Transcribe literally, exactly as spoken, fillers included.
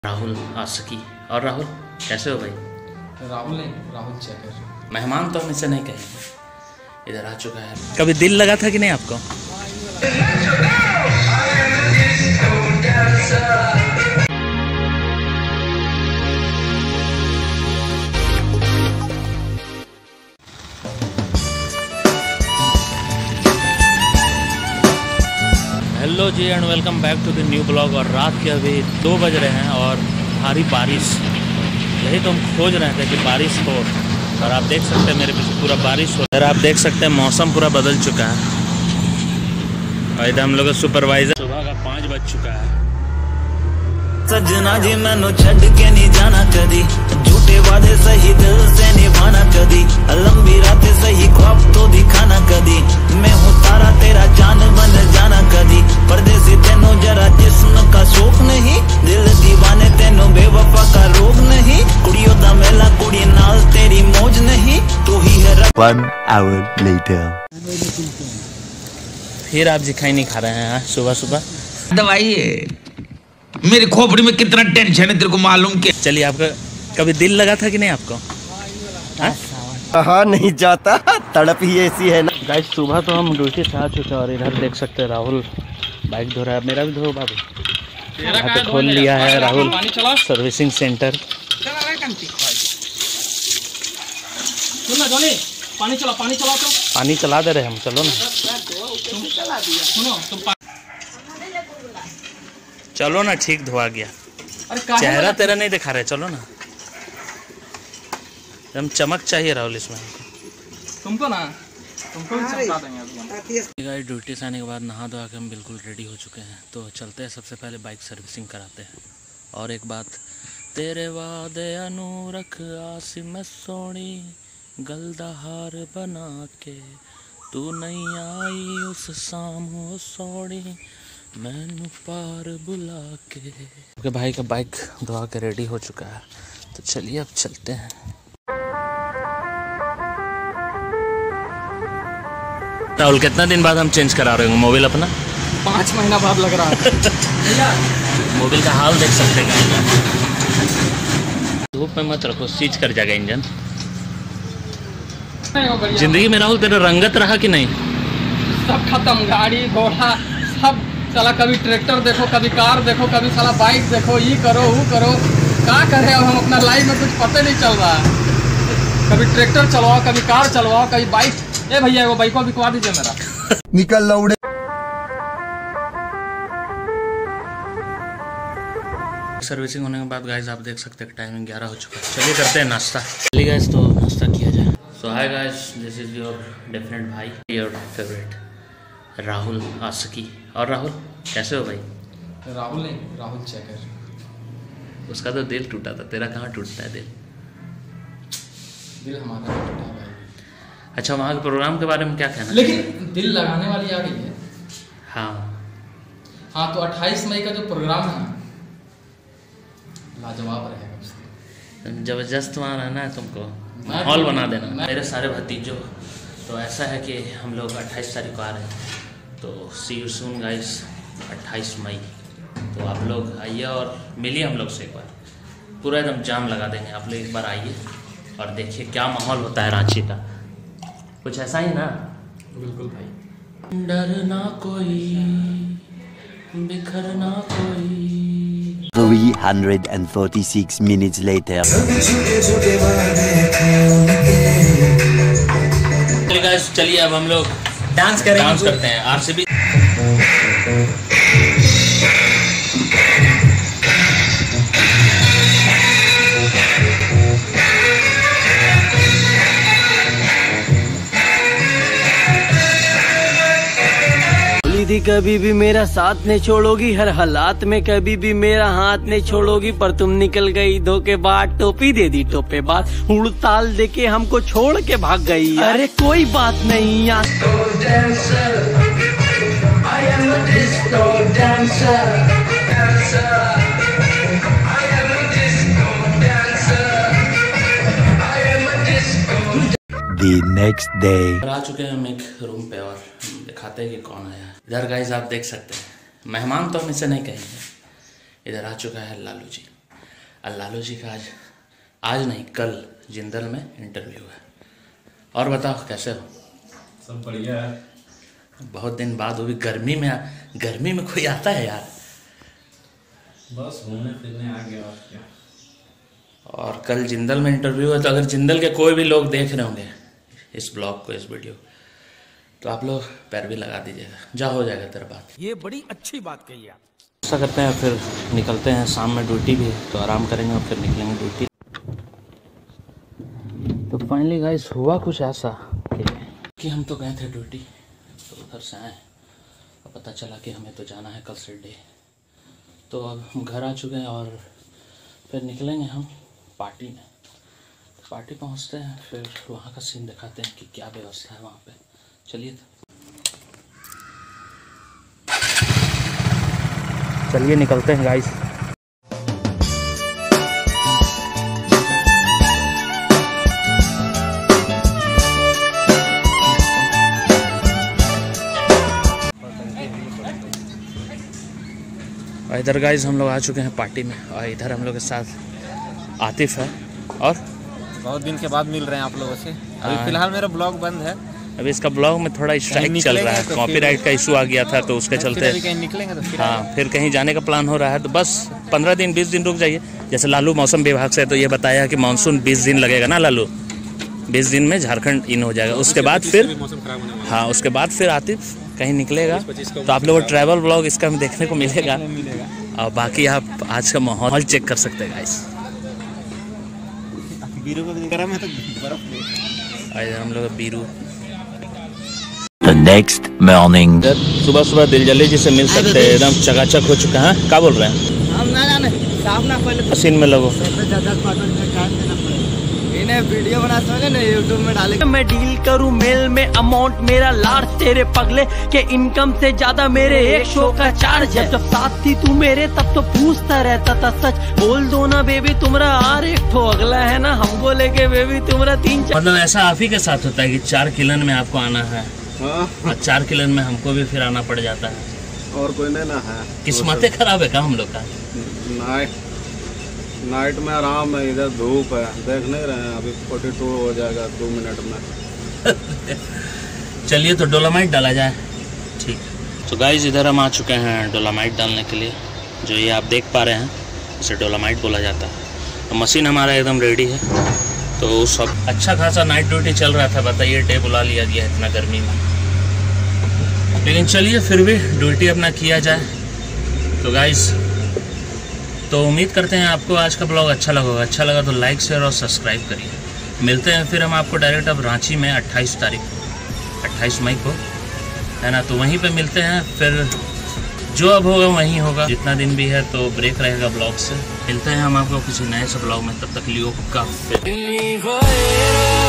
राहुल आशिकी। और राहुल कैसे हो भाई? राहुल नहीं, राहुल चेकर। मेहमान तो हम इसे नहीं कहेंगे, इधर आ चुका है। कभी दिल लगा था कि नहीं आपको? Hello ji and welcome back to the new blog. और रात के अभी दो बज रहे हैं और भारी बारिश, यही तो हम खोज रहे थे कि बारिश हो। और आप देख सकते हैं मेरे पीछे पूरा बारिश हो। इधर आप देख सकते हैं मौसम पूरा बदल चुका है। और इधर हम लोग का सुपरवाइजर सुबह का पाँच बज चुका है। सजना जी मैनू छड़ के नहीं जाना कदी, झूठे वादे सही दिल से निभाना कदी, लंबी रातें सही ख्वाब तो दिखाना कदी, मैं हूँ तारा तेरा चांद बन जाना कदी, परदेसी तेनू जरा जिस्म का शौक नहीं, दिल दीवाने तेनू बेवफा का रोग नहीं, कुड़ियों दा मेला कुड़ी नाल तेरी मौज नहीं, तू ही है। One hour later. फिर आप जिखाई नहीं खा रहे हैं सुबह सुबह? दवाई है, मेरी खोपड़ी में कितना टेंशन है तेरे को मालूम के। चलिए, आपका कभी दिल लगा था कि नहीं आपको? कहा नहीं जाता, तड़प ही ऐसी है ना। गाइस सुबह तो हम ड्यूटी से आ चुके हैं और इधर देख सकते हैं राहुल बाइक धो रहा है। मेरा भी धो बाबू। यहाँ पे खोल लिया है राहुल सर्विसिंग सेंटर। पानी चला पानी चलाओ तो पानी चला दे रहे हम, चलो ना। सुनो तुम चलो ना, ठीक धोआ गया। चेहरा तेरा नहीं दिखा रहे, चलो ना। हम चमक चाहिए राहुल इसमें तुमको ना, तुमको भी चमका देंगे। गाइस ड्यूटी से आने के बाद नहा धोआ के हम बिल्कुल रेडी हो चुके हैं, तो चलते हैं। सबसे पहले बाइक सर्विसिंग कराते हैं। और एक बात, तेरे वादे अनुरख आसी में सोनी, गलदा हार बना के तू नहीं आई उस शाम हो सोनी, मैनू पार बुला के। ओके भाई का बाइक धोआ के रेडी हो चुका है, तो चलिए अब चलते हैं। राहुल कितना दिन बाद हम चेंज करा रहे होंगे मोबाइल अपना? पाँच महीना बाद लग रहा है। मोबाइल का हाल देख सकते हैं। धूप में मत रखो, सीज कर जाएगा इंजन। जिंदगी में राहुल तेरा रंगत रहा कि नहीं? सब खत्म, गाड़ी घोड़ा सब साला। कभी ट्रैक्टर देखो, कभी कार देखो, कभी साला बाइक देखो, ये करो वो करो, क्या करे अब हम अपना लाइफ में कुछ पता नहीं चल रहा है। कभी ट्रैक्टर चलवाओ, कभी कार चलवाओ, कभी बाइक। ए भैया वो बाइक को बिकवा दीजिए मेरा। निकल लौड़े। सर्विसिंग होने के बाद गाइस आप देख सकते हैं टाइमिंग ग्यारह हो चुका है। चलिए करते हैं नाश्ता। चलिए गाइस तो नाश्ता किया जाए। So hi guys, this is your different भाई, योर फेवरेट राहुल आशिकी। और राहुल कैसे हो भाई? राहुल नहीं, राहुल चेकर। उसका तो दिल टूटा था, तेरा कहाँ टूटता है दिल? दिल हमारा टूटा भाई। अच्छा, वहाँ के प्रोग्राम के बारे में क्या कहना? लेकिन दिल लगाने वाली आ गई है। हाँ हाँ, तो अट्ठाईस मई का जो प्रोग्राम है ना, लाजवाब रहेगा उसका। जबरदस्त वहाँ रहना है तुमको, माहौल बना देना। मेरे सारे भतीजों, तो ऐसा है कि हम लोग अट्ठाईस तारीख को आ रहे हैं, तो सी यू सून गाइस, अट्ठाईस मई। तो आप लोग आइए और मिलिए हम लोग से एक बार। पूरा एकदम जाम लगा देंगे, आप लोग एक बार आइए और देखिए क्या माहौल होता है रांची का। कुछ ऐसा ही ना? बिल्कुल भाई। डरना कोई, बिखरना कोई। Three hundred and forty-six minutes later. चलिए गाइस, चलिए अब हम लोग डांस करेंगे, डांस करते हैं आरसीबी। थी कभी भी मेरा साथ नहीं छोड़ोगी, हर हालात में कभी भी मेरा हाथ नहीं छोड़ोगी, पर तुम निकल गई धोखेबाज, टोपी दे दी टोपेबाज, उड़ताल देके हमको छोड़ के भाग गई। अरे कोई बात नहीं यार। The next day. आ चुके हैं हम एक रूम पे और दिखाते हैं कि कौन आया। इधर गाइस आप देख सकते हैं, मेहमान तो हम इसे नहीं कहेंगे, इधर आ चुका है लालू जी। और लालू जी का आज आज नहीं कल जिंदल में इंटरव्यू है। और बताओ कैसे हो? सब बढ़िया है। बहुत दिन बाद वो भी गर्मी में। गर्मी में कोई आता है यार? बस घूमने फिरने आ गया और क्या। और कल जिंदल में इंटरव्यू है, तो अगर जिंदल के कोई भी लोग देख रहे होंगे इस ब्लॉग को, इस वीडियो, तो आप लोग पैर भी लगा दीजिएगा, जा हो जाएगा तेरा बात। ये बड़ी अच्छी बात कही आप। ऐसा करते हैं, फिर निकलते हैं। शाम में ड्यूटी भी है तो आराम करेंगे और फिर निकलेंगे ड्यूटी। तो फाइनली गाइस हुआ कुछ ऐसा कि, कि हम तो गए थे ड्यूटी, तो उधर से आए और पता चला कि हमें तो जाना है कल से डे। तो अब हम घर आ चुके हैं और फिर निकलेंगे हम पार्टी में। तो पार्टी पहुंचते हैं, फिर वहाँ का सीन दिखाते हैं कि क्या व्यवस्था है वहाँ पे। चलिए चलिए निकलते हैं गाइस। और इधर गाइस हम लोग आ चुके हैं पार्टी में, और इधर हम लोग के साथ आतिफ है। और बहुत दिन के बाद मिल रहे हैं आप लोगों से। अभी फिलहाल मेरा ब्लॉग बंद है। अभी इसका ब्लॉग में थोड़ा स्ट्राइक चल रहा है, तो कॉपीराइट का इशू आ गया था, तो उसके चलते अभी कहीं निकलेंगे तो फिर हाँ फिर कहीं जाने का प्लान हो रहा है। तो बस पंद्रह दिन बीस दिन रुक जाइए। जैसे लालू मौसम विभाग से तो ये बताया कि मानसून बीस दिन लगेगा ना लालू, बीस दिन में झारखंड इन हो जाएगा। उसके बाद फिर हाँ उसके बाद फिर आतिफ कहीं निकलेगा, तो आप लोगों को ट्रैवल ब्लॉग इसका में देखने को मिलेगा। और बाकी आप आज का माहौल चेक कर सकते हैं गाइस। बीरू को गरम है तो बर्फ इधर हम लोग बीरू। The next morning. सुबह सुबह दिलजली जी से मिल सकते हैं, एकदम चकाचक हो चुका है। क्या बोल रहे हैं? हम ना जाने साफ ना पहले मशीन में लगो। इन्हें वीडियो बना सके ना यूट्यूब में डाले। मैं डील करूं मेल में अमाउंट मेरा लार्ज, तेरे पगले के इनकम से ज्यादा मेरे एक शो का चार्ज है। जब साथ थी तू मेरे तब तो पूछता रहता था सच बोल दो ना बेबी तुम्हारा आर एक ठो अगला है ना, हमको लेके बेबी तुम्हारा तीन चार। मतलब ऐसा आप ही के साथ होता है कि चार किलन में आपको आना है और चार किलन में हमको भी फिर आना पड़ जाता है। और कोई नहीं ना है। किस्मतें खराब है का हम लोग का? नाइट नाइट में आराम है, इधर धूप है, देख नहीं रहे हैं अभी बयालीस हो जाएगा दो मिनट में। चलिए तो डोलामाइट डाला जाए। ठीक। तो गाइस इधर हम आ चुके हैं डोलामाइट डालने के लिए। जो ये आप देख पा रहे हैं इसे डोलामाइट बोला जाता है। तो मशीन हमारा एकदम रेडी है। तो सब अच्छा खासा नाइट ड्यूटी चल रहा था, बताइए डे बुला लिया गया इतना गर्मी में। लेकिन चलिए फिर भी ड्यूटी अपना किया जाए। तो गाइस तो उम्मीद करते हैं आपको आज का ब्लॉग अच्छा लगा होगा। अच्छा लगा तो लाइक शेयर और सब्सक्राइब करिए। मिलते हैं फिर हम आपको डायरेक्ट अब रांची में अट्ठाईस तारीख अट्ठाईस मई को, है ना, तो वहीं पे मिलते हैं। फिर जो अब होगा वहीं होगा, जितना दिन भी है तो ब्रेक रहेगा ब्लॉग से। मिलते हैं हम आपको किसी नए से ब्लॉग में, तब तक लियो का।